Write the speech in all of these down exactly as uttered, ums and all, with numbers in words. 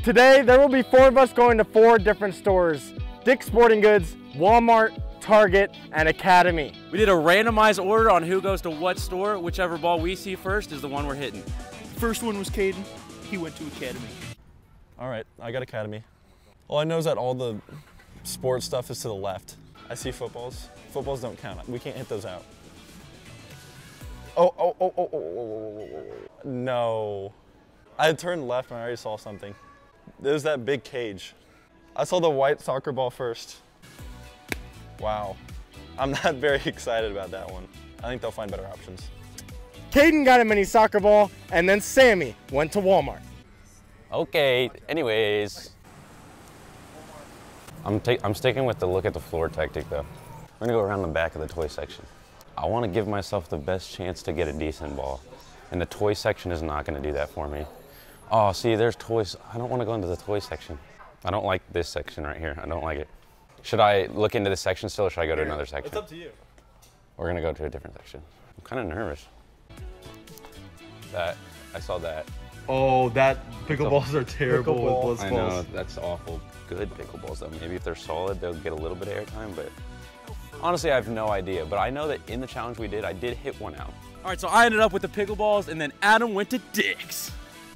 Today, there will be four of us going to four different stores: Dick's Sporting Goods, Walmart, Target, and Academy. We did a randomized order on who goes to what store. Whichever ball we see first is the one we're hitting. First one was Caden. He went to Academy. All right, I got Academy. All I know is that all the sports stuff is to the left. I see footballs. Footballs don't count. We can't hit those out. Oh, oh, oh, oh, oh, oh, oh, oh. No. I had turned left and I already saw something. There's that big cage. I saw the white soccer ball first. Wow. I'm not very excited about that one. I think they'll find better options. Caden got a mini soccer ball, and then Sammy went to Walmart. Okay, anyways. I'm, I'm sticking with the look at the floor tactic though. We're gonna go around the back of the toy section. I wanna give myself the best chance to get a decent ball. And the toy section is not gonna do that for me. Oh, see, there's toys. I don't wanna go into the toy section. I don't like this section right here. I don't like it. Should I look into this section still, or should I go to another section? It's up to you. We're gonna go to a different section. I'm kinda nervous. That, I saw that. Oh, that pickleballs are terrible Pickleball. with I blitzballs. know, that's awful. Good pickleballs though. Maybe if they're solid, they'll get a little bit of airtime, but honestly, I have no idea. But I know that in the challenge we did, I did hit one out. All right, so I ended up with the pickleballs, and then Adam went to Dick's.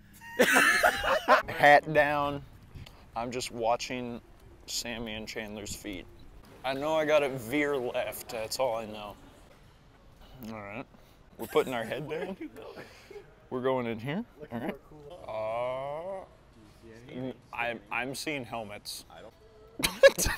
Hat down. I'm just watching Sammy and Chandler's feet. I know I got it veer left. That's all I know. All right. We're putting our head down. We're going in here. All right. Uh, I'm, I'm seeing helmets. I don't.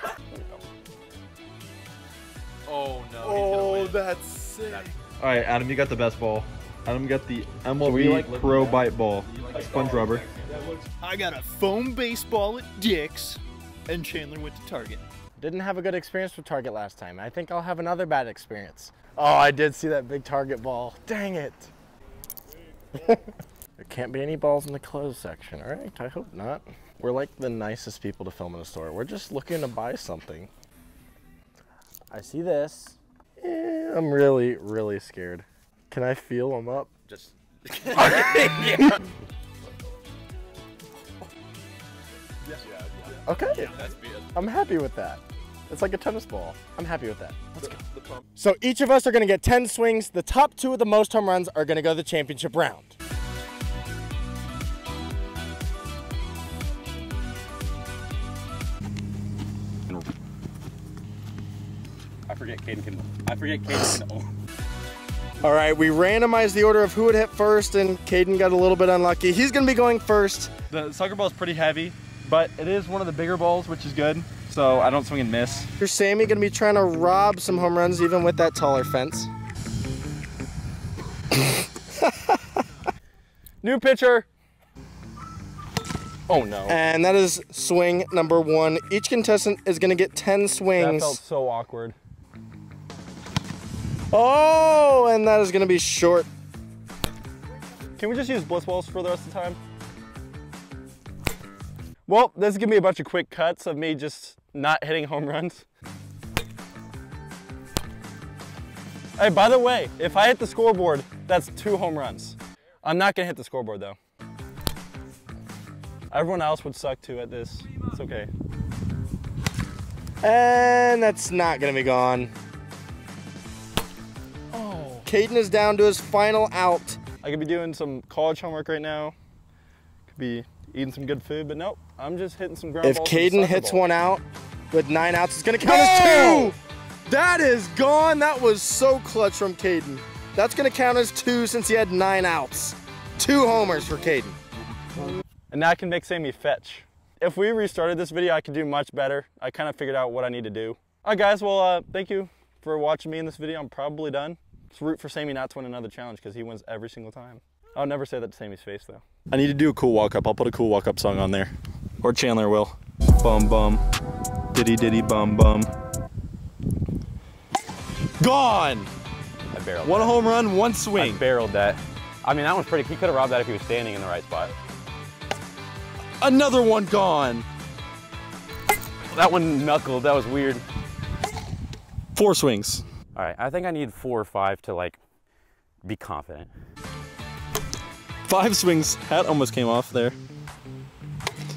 Oh, no. Oh, that's sick. All right, Adam, you got the best ball. Adam got the M L B like Pro Bite Ball. Sponge rubber. I got a foam baseball at Dick's, and Chandler went to Target. Didn't have a good experience with Target last time. I think I'll have another bad experience. Oh, I did see that big Target ball. Dang it. There can't be any balls in the closed section, all right? I hope not. We're like the nicest people to film in a store. We're just looking to buy something. I see this. Eh, I'm really, really scared. Can I feel them up? Just. Yeah. Okay. I'm happy with that. It's like a tennis ball. I'm happy with that. Let's go. So each of us are gonna get ten swings. The top two of the most home runs are gonna go to the championship round. I forget Caden can, I forget Caden can. All right, we randomized the order of who would hit first, and Caden got a little bit unlucky. He's gonna be going first. The soccer ball is pretty heavy, but it is one of the bigger balls, which is good. So I don't swing and miss. Here's Sammy gonna be trying to rob some home runs even with that taller fence. New pitcher. Oh no. And that is swing number one. Each contestant is gonna get ten swings. That felt so awkward. Oh, and that is gonna be short. Can we just use Blitzballs for the rest of the time? Well, this is gonna be a bunch of quick cuts of me just not hitting home runs. Hey, by the way, if I hit the scoreboard, that's two home runs. I'm not gonna hit the scoreboard though. Everyone else would suck too at this. It's okay. And that's not gonna be gone. Oh. Caden is down to his final out. I could be doing some college homework right now. Could be eating some good food, but nope. I'm just hitting some ground If balls with a Caden soccer hits ball. one out with nine outs, it's gonna count as two. That is gone. That was so clutch from Caden. That's gonna count as two since he had nine outs. Two homers for Caden. And now I can make Sammy fetch. If we restarted this video, I could do much better. I kind of figured out what I need to do. All right, guys, well, uh, thank you for watching me in this video. I'm probably done. Just root for Sammy not to win another challenge because he wins every single time. I'll never say that to Sammy's face, though. I need to do a cool walk-up. I'll put a cool walk-up song on there. Or Chandler will. Bum, bum. Diddy, diddy, bum, bum. Gone! I barreled One that. home run, one swing. I barreled that. I mean, that one's pretty, he could have robbed that if he was standing in the right spot. Another one gone. That one knuckled, that was weird. Four swings. All right, I think I need four or five to like be confident. Five swings. Hat almost came off there.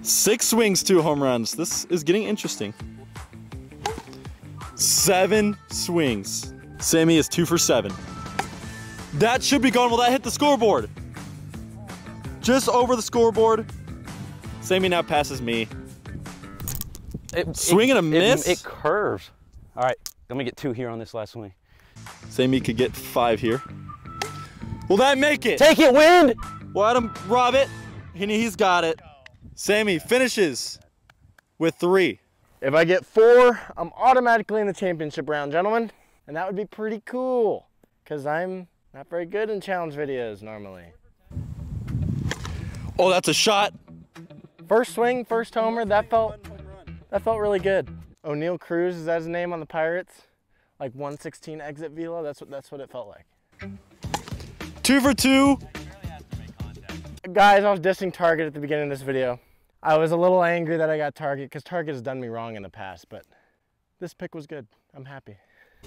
Six swings, two home runs. This is getting interesting. Seven swings. Sammy is two for seven. That should be gone. Will that hit the scoreboard? Just over the scoreboard. Sammy now passes me. It, swing it, and a miss? It, it curves. All right, let me get two here on this last swing. Sammy could get five here. Will that make it? Take it, wind! Well, Adam, rob it. And he's got it. Sammy finishes with three. If I get four, I'm automatically in the championship round, gentlemen. And that would be pretty cool, because I'm not very good in challenge videos normally. Oh, that's a shot. First swing, first homer, that felt, that felt really good. O'Neal Cruz, is that his name on the Pirates? Like one sixteen exit velo, that's what, that's what it felt like. Two for two. Guys, I was dissing Target at the beginning of this video. I was a little angry that I got Target, because Target has done me wrong in the past, but this pick was good. I'm happy.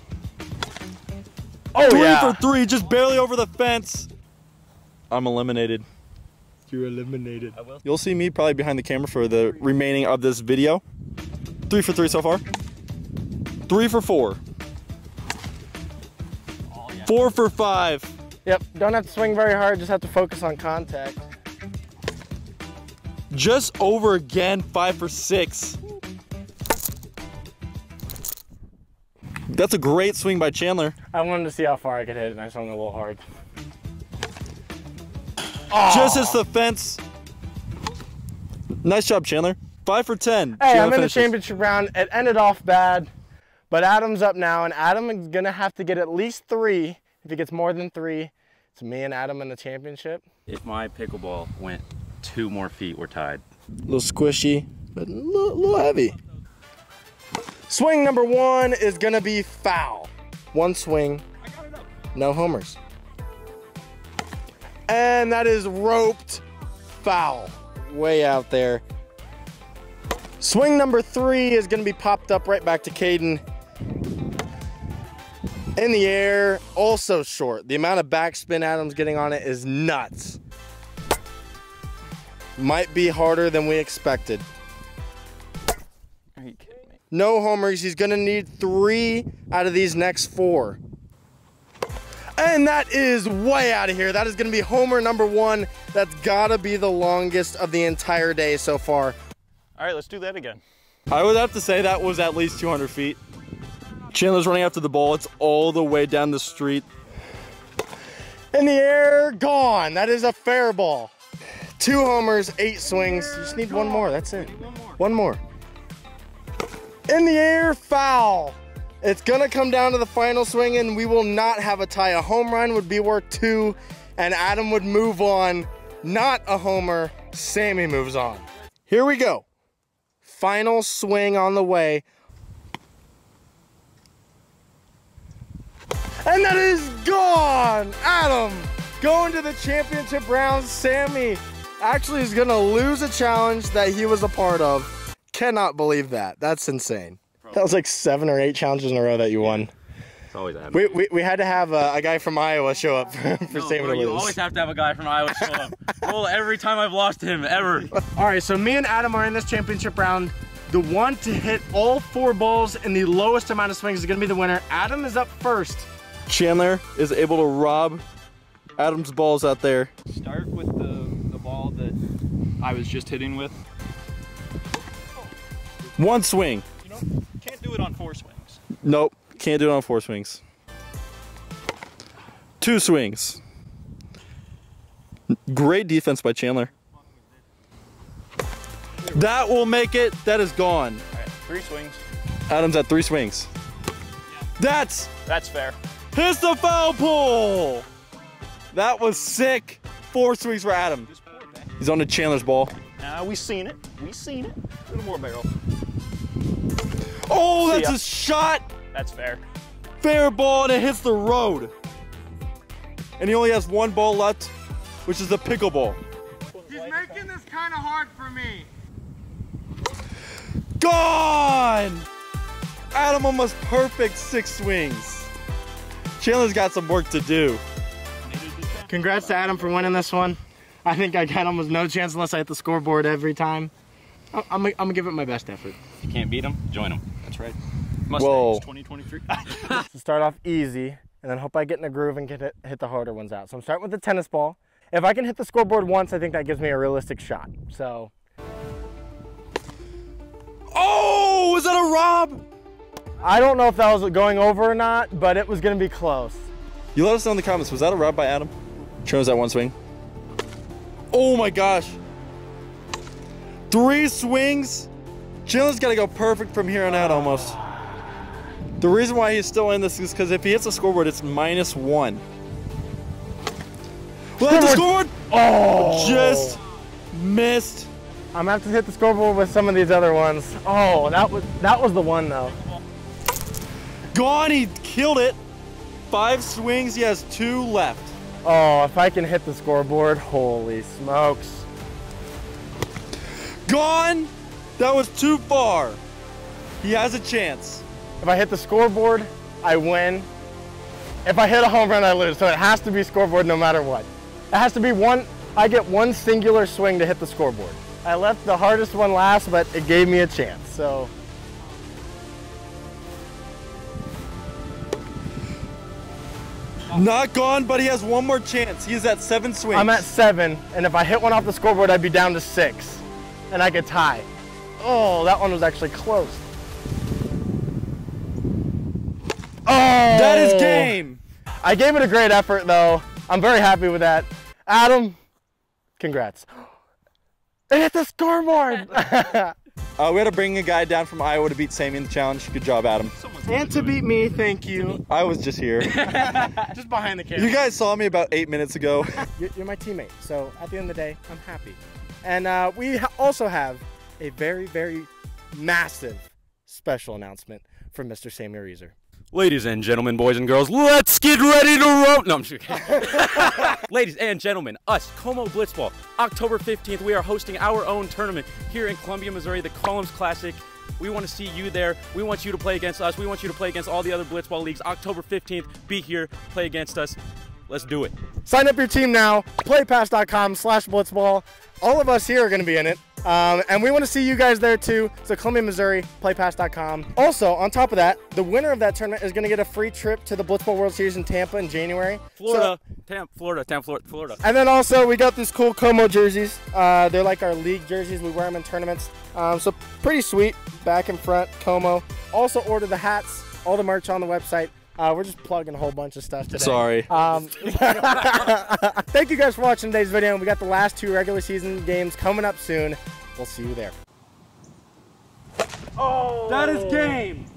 Oh, three yeah. for three, just barely over the fence. I'm eliminated. You're eliminated. You'll see me probably behind the camera for the remaining of this video. Three for three so far. Three for four. Four for five. Yep, don't have to swing very hard, just have to focus on contact. Just over again, five for six. That's a great swing by Chandler. I wanted to see how far I could hit it, and I swung a little hard. Just hits the fence. Nice job, Chandler. Five for ten. Hey, Chandler I'm in the finishes. championship round. It ended off bad, but Adam's up now, and Adam is gonna have to get at least three. If he gets more than three, it's me and Adam in the championship. If my pickleball went two more feet, we're tied. A little squishy, but a little, little heavy. Swing number one is gonna be foul. One swing, no homers. And that is roped foul, way out there. Swing number three is gonna be popped up right back to Caden. In the air, also short. The amount of backspin Adam's getting on it is nuts. Might be harder than we expected. Are you kidding me? No homers, he's gonna need three out of these next four. And that is way out of here. That is gonna be homer number one. That's gotta be the longest of the entire day so far. All right, let's do that again. I would have to say that was at least two hundred feet. Chandler's running after the ball. It's all the way down the street. In the air, gone. That is a fair ball. Two homers, eight swings. You just need one more, that's it. One more. In the air, foul. It's gonna come down to the final swing and we will not have a tie. A home run would be worth two and Adam would move on. Not a homer, Sammy moves on. Here we go. Final swing on the way. And that is gone! Adam going to the championship round. Sammy actually is gonna lose a challenge that he was a part of. Cannot believe that. That's insane. That was like seven or eight challenges in a row that you won. It's always Adam. We, we, we had to have a, a guy from Iowa show up for, for No, Sammy bro, to you lose. always have to have a guy from Iowa show up. Well, every time I've lost him, ever. All right, so me and Adam are in this championship round. The one to hit all four balls in the lowest amount of swings is gonna be the winner. Adam is up first. Chandler is able to rob Adam's balls out there. Start with the, the ball that I was just hitting with. One swing. You know, can't do it on four swings. Nope, can't do it on four swings. Two swings. Great defense by Chandler. That will make it. That is gone. All right, three swings. Adam's at three swings. That's That's fair. hits the foul pole. That was sick. Four swings for Adam. He's on to Chandler's ball. Now we seen it. We seen it. A little more barrel. Oh, See that's ya. a shot. That's fair. Fair ball, and it hits the road. And he only has one ball left, which is the pickleball. He's making this kind of hard for me. Gone! Adam almost perfect six swings. Chandler's got some work to do. Congrats to Adam for winning this one. I think I got almost no chance unless I hit the scoreboard every time. I'm, I'm, I'm gonna give it my best effort. If you can't beat them, join them. That's right. Mustangs Whoa. twenty twenty-three. So start off easy, and then hope I get in a groove and get hit, hit the harder ones out. So I'm starting with the tennis ball. If I can hit the scoreboard once, I think that gives me a realistic shot. So. Oh, was that a rob? I don't know if that was going over or not, but it was gonna be close. You let us know in the comments, was that a rob by Adam? Show us that one swing. Oh my gosh. Three swings. Chandler's gotta go perfect from here on out almost. The reason why he's still in this is because if he hits the scoreboard, it's minus one. Well, that's the scoreboard! Oh! Just missed. I'm gonna have to hit the scoreboard with some of these other ones. Oh, that was that was the one though. Gone, he killed it. Five swings, he has two left. Oh, if I can hit the scoreboard, holy smokes. Gone, that was too far. He has a chance. If I hit the scoreboard, I win. If I hit a home run, I lose. So it has to be scoreboard no matter what. It has to be one, I get one singular swing to hit the scoreboard. I left the hardest one last, but it gave me a chance, so. Not gone, but he has one more chance. He is at seven swings. I'm at seven, and if I hit one off the scoreboard, I'd be down to six, and I could tie. Oh, that one was actually close. Oh! That is game. I gave it a great effort, though. I'm very happy with that. Adam, congrats. It hit the scoreboard! uh, we had to bring a guy down from Iowa to beat Sammy in the challenge. Good job, Adam. And to beat me, thank you. I was just here. Just behind the camera. You guys saw me about eight minutes ago. You're, you're my teammate, so at the end of the day, I'm happy. And uh, we ha also have a very, very massive special announcement from Mister Sammy Reeser. Ladies and gentlemen, boys and girls, let's get ready to roll. No, I'm just kidding. Ladies and gentlemen, us, Como Blitzball, October fifteenth, we are hosting our own tournament here in Columbia, Missouri, the Columns Classic. We want to see you there. We want you to play against us. We want you to play against all the other Blitzball leagues. October fifteenth, be here, play against us. Let's do it. Sign up your team now, playpass.com slash blitzball. All of us here are going to be in it. Um, and we want to see you guys there too. So Columbia, Missouri, playpass dot com. Also, on top of that, the winner of that tournament is going to get a free trip to the Blitzball World Series in Tampa in January. Florida, so, Tampa, Florida, Tampa, Florida, Florida. And then also, we got these cool Como jerseys. Uh, they're like our league jerseys. We wear them in tournaments. Um, so pretty sweet, back and front, Como. Also order the hats, all the merch on the website. Uh, we're just plugging a whole bunch of stuff today. Sorry. Um, thank you guys for watching today's video. We got the last two regular season games coming up soon. We'll see you there. Oh! That is game.